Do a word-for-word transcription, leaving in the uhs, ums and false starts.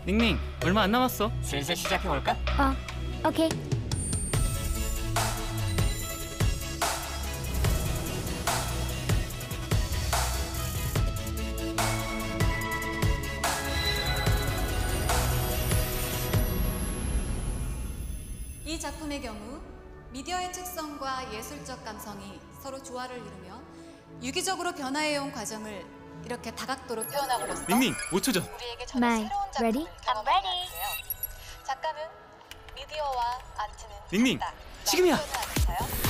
닝닝, 얼마 안 남았어. 슬슬 시작해볼까? 어, 오케이. 이 작품의 경우 미디어의 특성과 예술적 감성이 서로 조화를 이루며 유기적으로 변화해온 과정을 이렇게 다각도로 표현함으로써 닝닝, 오 초 전. 우리에게 전혀 My, 새로운 ready? 작품을 경험하게 하는데요. 작가는 미디어와 아트는 닝닝, 같다. 지금이야. 라고 표현을 하니까요.